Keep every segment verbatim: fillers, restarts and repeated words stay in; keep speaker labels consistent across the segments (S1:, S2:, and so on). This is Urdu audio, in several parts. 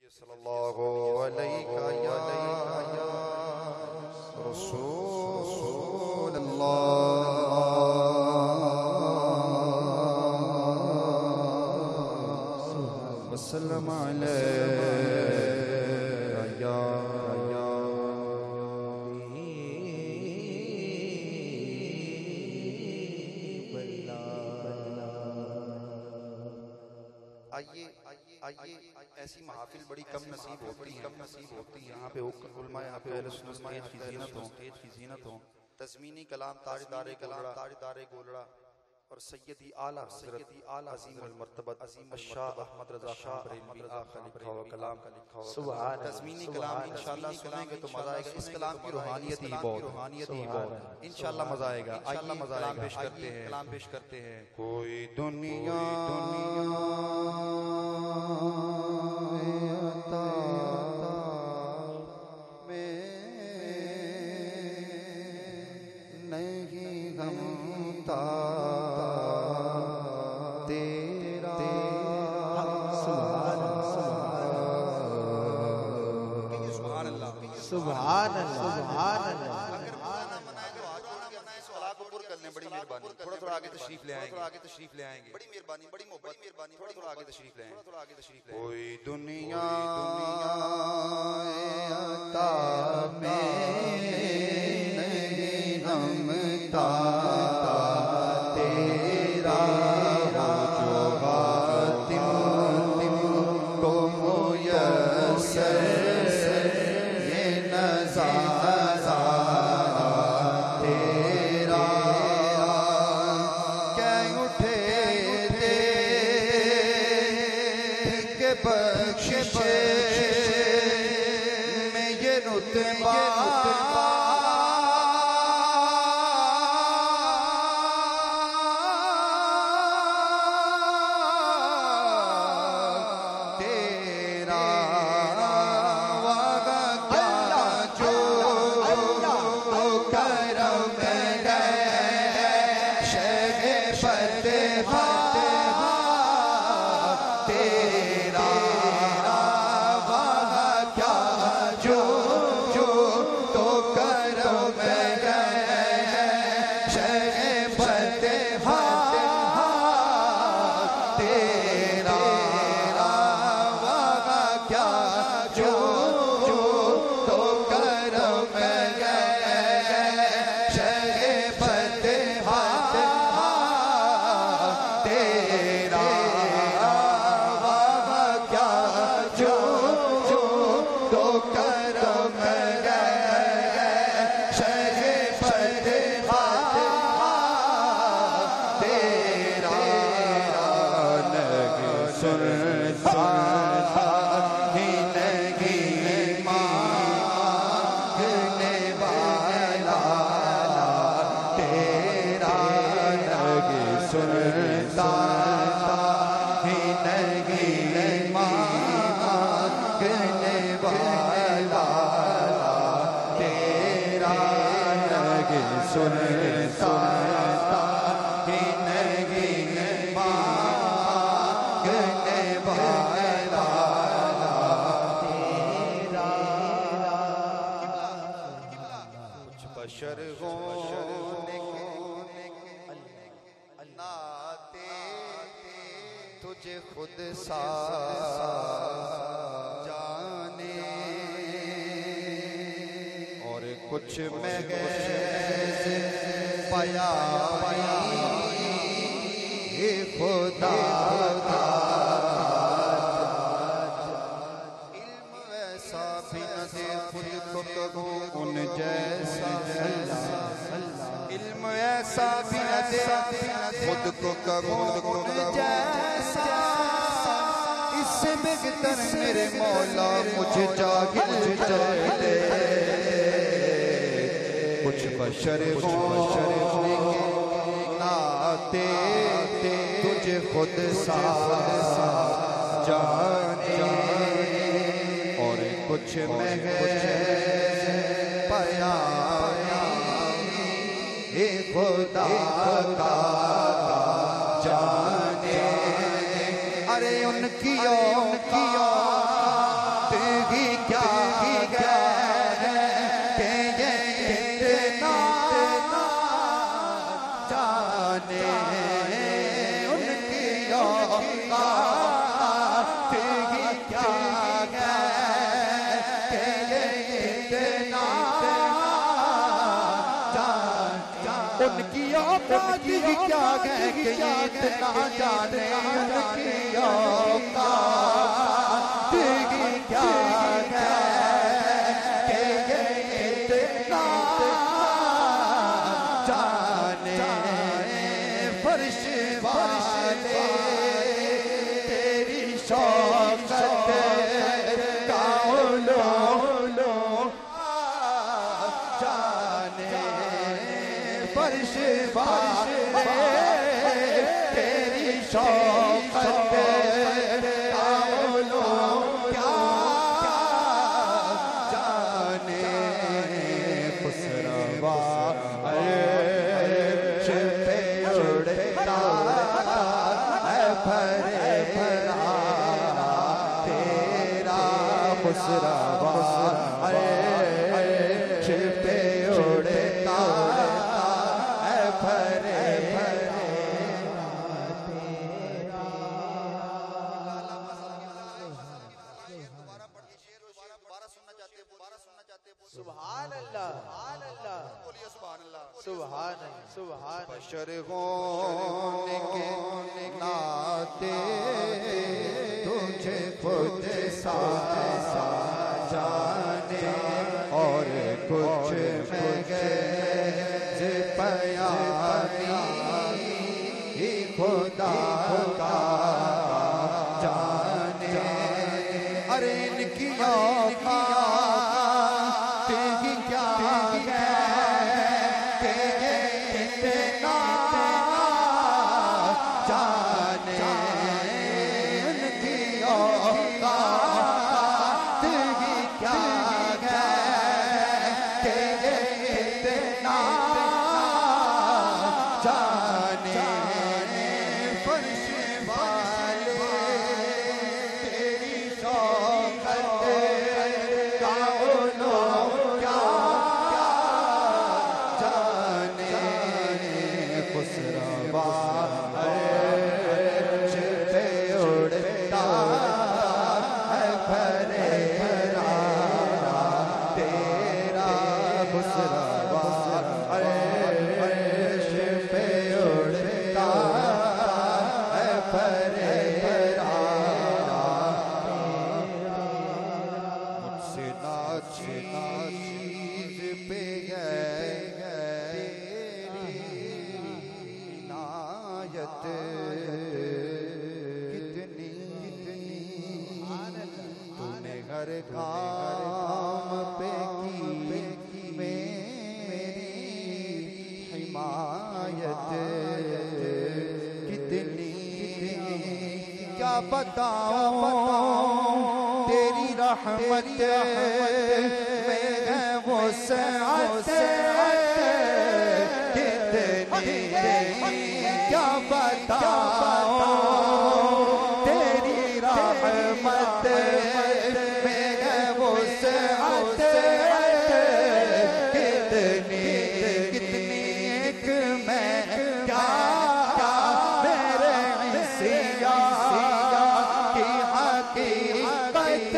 S1: صلی اللہ علیہ یا رسول اللہ وسلم علیہ یا آئیے آئیے ایسی محافل بڑی کم نصیب ہوتی ہے کم نصیب ہوتی ہے یہاں پہ علماء یہاں پہ اہل سنت کی زینت ہوں کی زینت ہوں تزمینی کلام تاجدار کلام تاجدار گولڑا اور سیدی اعلیٰ حضرت عظیم المرتبہ عظیم الشاہ احمد رضا شاہ بریلوی آقا لکھا ہوا کلام سبحان تزمینی کلام انشاءاللہ سنیں گے تو مزہ آئے گا اس کلام کی روحانیت ہی بہت روحانیت ہی بہت انشاءاللہ مزہ آئے گا آئیے کلام پیش کرتے ہیں کلام پیش کرتے ہیں کوئی دنیا تیرا سبحان اللہ سبحان اللہ بڑی مہربانی تھوڑا تھوڑا آگے تشریف لے آئیں گے آگے تشریف لے آئیں گے بڑی مہربانی بڑی محبت مہربانی تھوڑا تھوڑا آگے تشریف لے آئیں تھوڑا آگے تشریف لے کوئی دنیا عطا میں نہیں ہمتا تیرا جو خاتم کو میسر یہ نظارہ تیرا کہ اٹھے دے کہ بخشش میں یہ رتبہ تجھے خود سا جانے اور کچھ محض پایا خدا کا علم ایسا بھی نہ دے خود کو کبھی ان جیسا علم ایسا بھی نہ دے خود کو کبھی ان جیسا اس سے بہتر میرے مولا مجھے جاہل چلے کچھ بشر ہوں ناتے تجھے خود سا جانے اور کچھ محض پایا خدا کا جانے ارے ان کی ان کی اوقات ہی کیا ہے کہ یہ اتنا جانے ان کی اوقات ہی کیا ہے کہ یہ اتنا جانے فرش والے تیری شوقت کا علوم جانے فرش والے تیری شوقت کا علوم کیا جانے خسروا عرش پہ اڑتا ہے بھرے بھرا تیرا خسروا عرش پہ اڑتا ہے بھرے بھرا
S2: سبحان اللہ سبحان اللہ
S1: بولیے سبحان اللہ
S2: سبحان اللہ سبحان
S1: بشر ہونے کے ناطے تجھے خود ساتھ جانے اور کچھ محض پیامی خدا کا جانے ارے ان کی اوقات ہی کیا ہے کہ اتنا جانے ان کی اوقات ہی کیا ہے کہ اتنا جانے فرش والے تیری شوقت کا علوم کیا جانے خسروا عرش پہ اڑتا ہے بھرے بھرا تیرا خسروا عرش پہ اڑتا ہے بھرے بھرا مجھ سے ناچنا چیز پہ گئے تیری عنایت کتنی تو نے ہر کام پہ کی میری حمایت کتنی کیا بتاؤں تیری رحمت میں ہے وسعت کتنی کیا بتاؤں تیری رحمت میں ہے وسعت کتنی کتنی ایک میں کیا میرے عیسیٰ کی حقیقت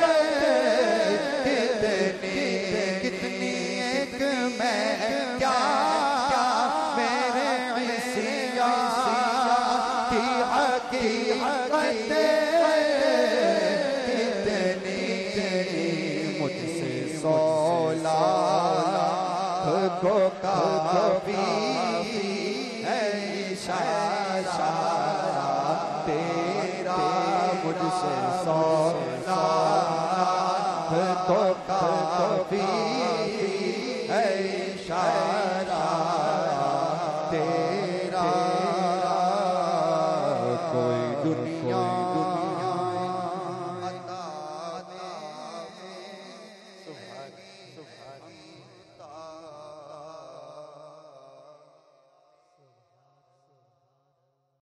S1: کتنی کتنی ایک میں کیا میرے عیسیٰ کی حقیقت کتنی مجھ سے سولا کو کافی ہے اشارہ تیرا مجھ سے سو